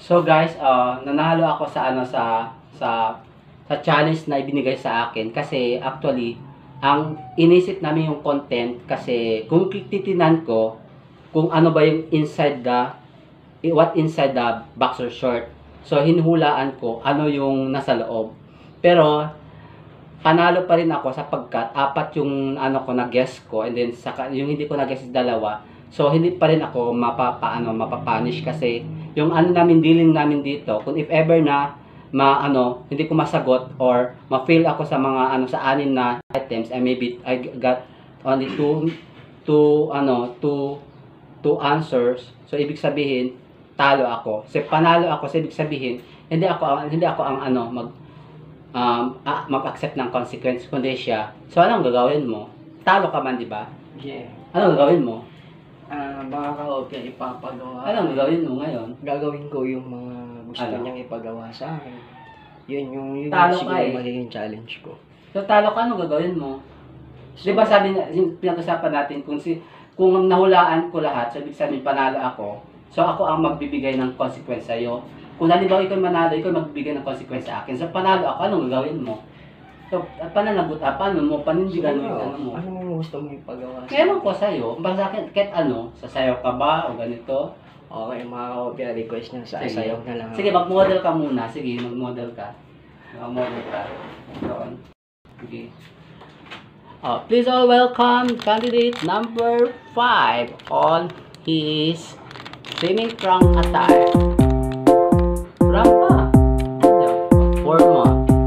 So guys, nanalo ako sa sa challenge na ibinigay sa akin kasi actually ang inisip namin yung content kasi kung titinan ko kung ano ba yung what inside the boxer short. So hinuhulaan ko ano yung nasa loob. Pero panalo pa rin ako sapagkat apat yung ano ko na guess ko and then yung hindi ko na guess is dalawa. So hindi pa rin ako mapapunish kasi yung ano namin dealing namin dito kung if ever na hindi ko masagot or ma-fail ako sa mga sa anim na items and maybe I got only two answers. So ibig sabihin talo ako. So panalo ako, so ibig sabihin hindi ako ang mag-accept ng consequence kundi siya. So anong gagawin mo? Talo ka man, di ba? Yeah. Anong gagawin mo? Mga ka-opya ipapagawa. Anong gagawin mo ngayon? Gagawin ko yung mga gusto niyang ipagawa sa akin. Yun Talo siguro ka eh. magiging challenge ko. So talo ka, anong gagawin mo? Di ba sabi niya, pinag-usapan natin kung nahulaan ko lahat, so ibig sabihin panalo ako, so ako ang magbibigay ng consequence sa'yo. Kung halimbawa ikaw manalo, ikaw magbibigay ng consequence sa akin. So panalo ako, anong gagawin mo? So, pananagot, paano mo, panindigan mo yung ano mo? Anong gusto mo ipagawa? Meron ko sa'yo, baka sa akin, kahit sasayaw ka ba o ganito? Okay, mga ka-opya, request niya sa sayaw na lang. Sige, mag-model ka muna. Sige, mag-model ka. Mag-model ka. Doon. Sige. Please all welcome candidate number 5 on his swimming trunk attire. Rampa. Forma.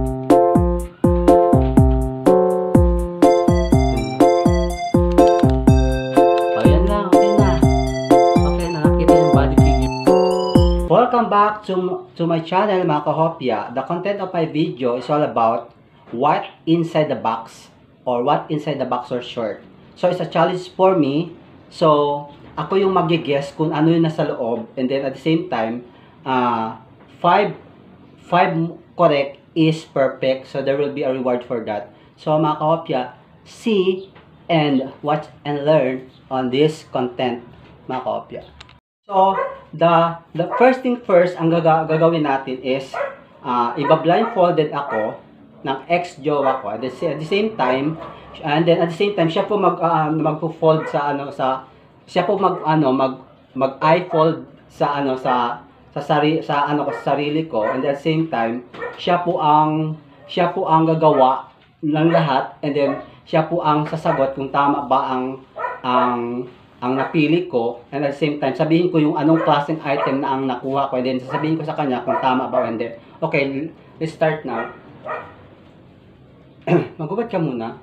Ayan lang, okay na. Okay na, nakita yung body figure. Welcome back to my channel, mga kahopya. The content of my video is all about what inside the box or what inside the boxer short. So it's a challenge for me. So ako yung mag-guess kung ano yung nasa loob, and then at the same time 5 correct is perfect, so there will be a reward for that. So mga kahopya, see and watch and learn on this content, mga kahopya. So the first thing first, ang gagawin natin is iba-blindfolded ako ng ex-jowa ko at the same time, and then at the same time siya po magpo-fold sa siya po mag-eye-fold sa sarili ko, and at the same time siya po ang gagawa ng lahat, and then siya po ang sasagot kung tama ba ang napili ko, and at the same time sabihin ko yung anong klaseng item na ang nakuha ko, and then sasabihin ko sa kanya kung tama ba o hindi. Okay, let's start now. Magubad ka muna.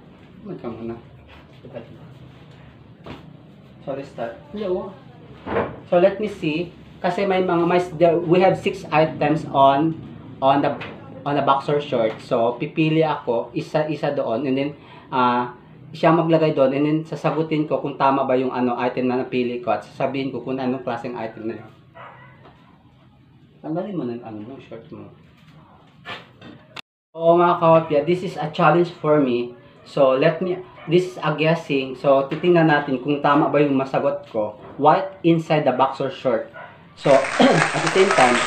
So let's start. So let me see. Kasi we have 6 items on the boxer short. So pipili ako isa doon, and then siya maglagay doon, and then sasagutin ko kung tama ba yung item na napili ko, at sasabihin ko kung anong klaseng item na yun. Tanggalin mo ng short mo. So mga kahopya, this is a challenge for me. So this is a guessing. So titingnan natin kung tama ba yung masagot ko. What inside the boxer short. So at the same time,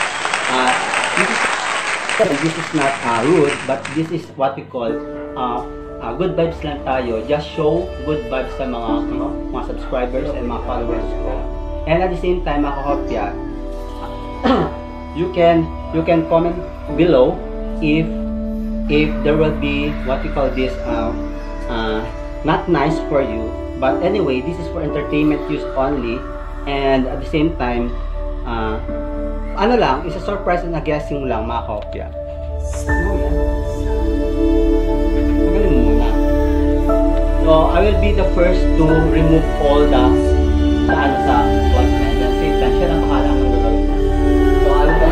this is not rude, but this is what we call good vibes lang tayo. Just show good vibes sa mga subscribers and mga followers ko. And at the same time, mga kahopya, you can comment below if there will be what we call this not nice for you, but anyway, this is for entertainment use only, and at the same time is a surprise and a guessing lang, mga kahopya. Magaling mo muna. So I will be the first to remove all the sa what, and at the same time siya lang bahala ng gagawin niya. So I will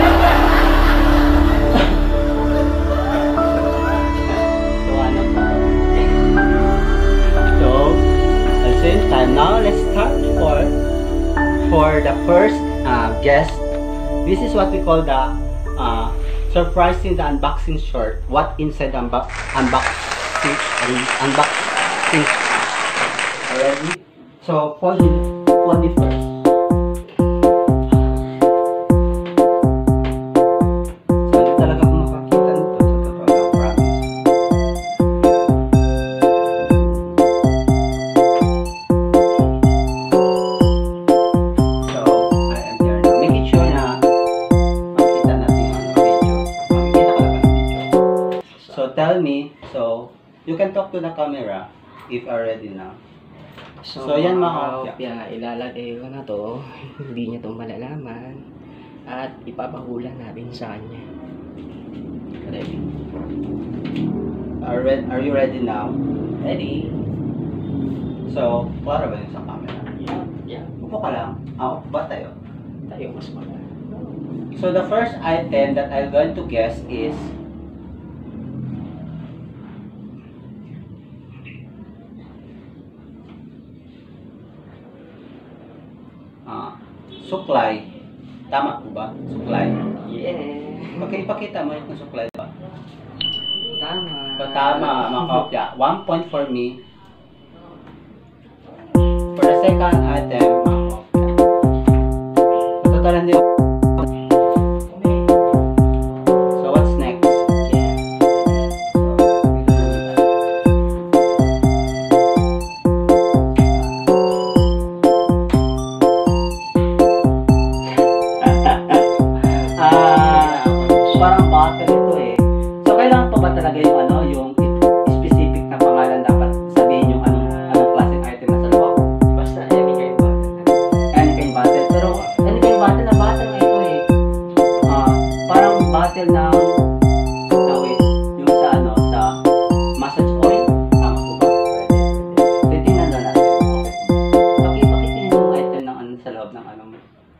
same time. Now let's start for the first guest. This is what we call the surprising the unboxing short. What inside the unboxing? Already? So fold it first. You can talk to the camera if are ready now. So, yan mga kahopya, ilalagay ko na to. Hindi niya to malalaman. At ipapahulan natin sa kanya. Ready? Are you ready now? Ready? So, para ba yun sa camera? Yeah. Upo ka lang. Upo ba tayo? Tayo mas maganda. So, the first item that I'm going to guess is suklay. Tama po ba? Suklay. Yeah. Ipakita mo yung suklay ba? Tama. So, tama, mga kopya. 1 point for me. For the second item, mga kopya. Matutulan din. So, what's next? Parang bottle ito eh. So, kailangan pa ba talaga yung yung specific na pangalan dapat sabihin yung anong klaseng item na sa loob? Basta any kind bottle. Any kind bottle. Pero, any kind bottle na bottle na ito eh. Parang bottle ng wait, yung sa sa massage oil. Tama po ba? Titingnan na natin. Okay. Pakitingin yung item ng sa loob ng mo.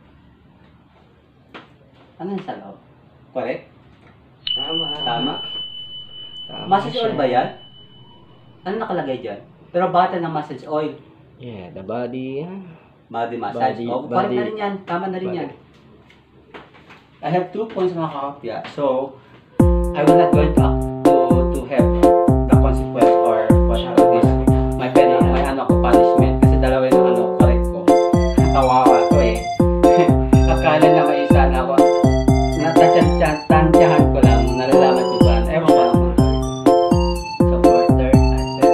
Ano yung sa loob? Correct? Tama. Tama. Tama Massage siya. oil ba yan? Ano nakalagay dyan? Pero bottle ng massage oil. Yeah, the body. Body massage. Body- Correct body- na rin yan. Tama na rin body. yan. I have 2 points mga kakopya. So, I will not going to have the consequence or what this. My punishment. Kasi dalawa yung correct ko. Kawawa to eh. Akala na may isa na ako. Tansyahan ko lang. Nalalaman ko ba? Ewan ko lang mga. So, for third item.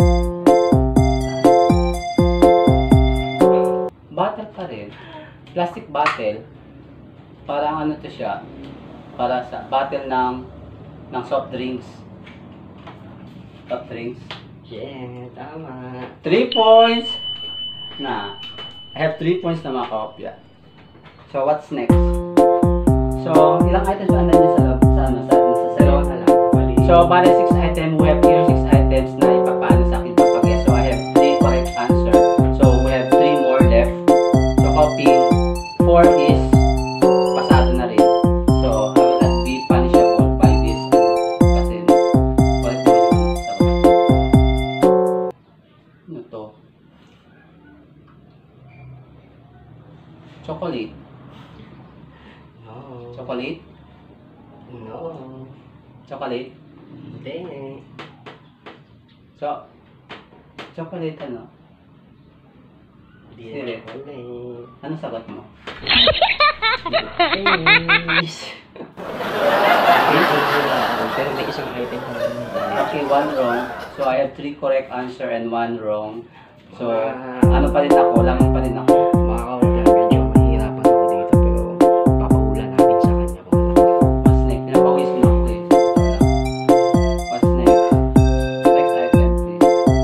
Bottle pa rin. Plastic bottle. Parang to siya. Para sa bottle ng soft drinks. Soft drinks. Yeah, tama. 3 points na. I have 3 points na mga kakopya. So, what's next? So, ilang items ba andun sa loob? Sa Dalawa na lang. Bali. So, bali 6 items. We have here 6 items na ipapaano sa akin papag-guess. So, I have 3 correct answer. So, we have 3 more left. So, copying 4 is pasado na rin. So, I will not be punishable by this. Kasi, correct naman yung sagot. Ano to? Chocolate. No. Chocolate? No. Chocolate? Hindi. Chocolate ano? Hindi Sili. na ulit. Ano sagot mo? Please. Pero may isang item pa rin tayo. Okay, 1 wrong. So, I have 3 correct answer and 1 wrong. So, ano pa rin ako? Lamang pa rin ako. Mga kaorder, medyo mahirapan ako dito pero papahula natin sa kanya kung ano. What's next? Pinapawisin ako eh. What's next? Next item, please.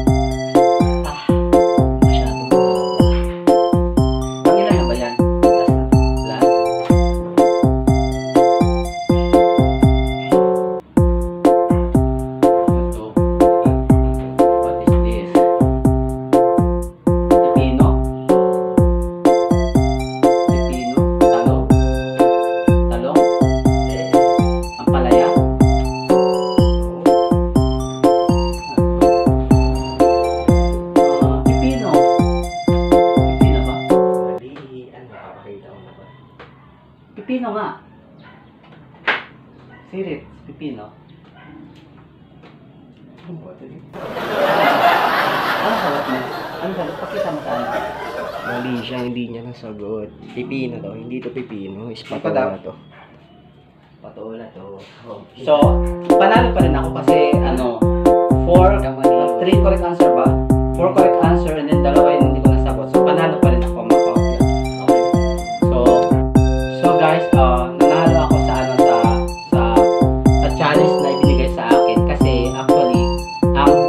Masyadong Pangilan na ba yan? Last? Ito. What is this? Pipino? Pipino? Talong? Talong? Ampalaya? Pipino? Pipino ba? mali. Ano, papakita ko na ba? Pipino nga. Sirit, pipino. Ano ba ito? Ano sagot mo? Ano sagot? Pakita mo saan. Mali siya, hindi niya nasagot. Pipino to, hindi to pipino. Is daw? patola to. Patola to. So, panalo pa rin ako kasi 3 correct answer ba? 4 correct answer and then dalawa yung hindi ko nasagot. So, panalo pa rin ako mga kakopya. So guys, nanalo ako sa challenge na ibinigay sa akin kasi actually ang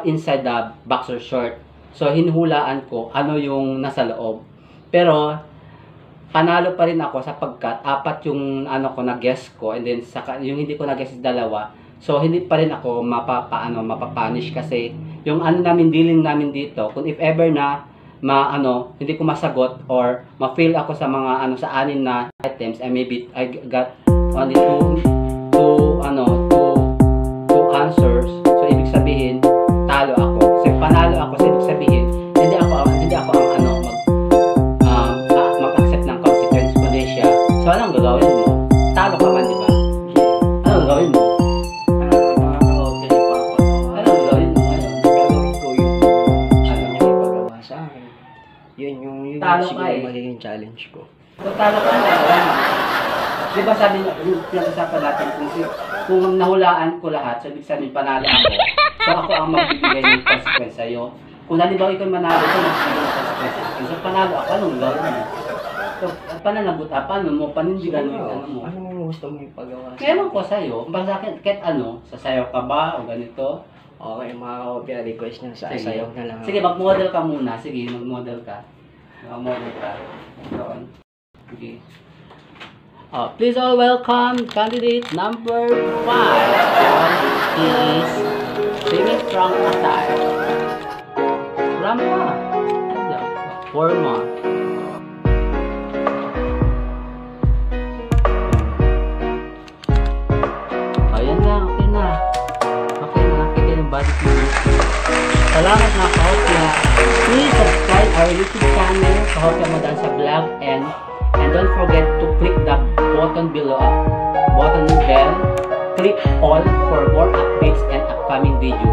what inside the boxer short. So, hinuhulaan ko ano yung nasa loob. Pero, panalo pa rin ako sapagkat apat yung ano ko na guess ko, and then yung hindi ko na guess is dalawa. So, hindi pa rin ako mapapunish kasi yung ano namin, dealing namin dito, kung if ever na hindi ko masagot or ma-fail ako sa mga sa anin na items, and maybe I got only two answers. So, ibig sabihin, talo ako. So, panalo ako, so ibig sabihin, hindi ako ang mag-accept ng consequence kundi siya. So, anong gagawin mo? Talo ka man, di ba? Anong gagawin mo? Anong gagawin mo ngayon? Gagawin ko yung gusto niya ipagawa sa akin. Yun Talo siguro ka eh. magiging challenge ko. Kung talo ka na, di ba sabi niya, yung pinag-usapan natin, kung nahulaan ko lahat, so ibig sabihin panalo ako, so ako ang magbibigay ng consequence sa'yo. Kung halimbawa ikaw manalo ko, magbibigay ng consequence sa'yo. So panalo ako, anong gawin mo? So, pananagot, paano mo, panindigan mo, mo? Anong gusto mo ipagawa sa akin? Kaya ko sa'yo, kahit sasayaw ka ba, o ganito? Okay, mga kopya, request niya sa sayaw na lang. Sige, mag-model ka muna. Sige, mag-model ka. Mag-model ka. Doon. Okay. Please all welcome candidate number 5. He is singing from attire. Rama. Forma. Ayan na, okay na. Okay na, nakita yung body fluid. Salamat na kahopya. Please subscribe our YouTube channel, Kahopya Modan sa vlog, and don't forget to click the button below, button bell, click all for more updates and upcoming videos.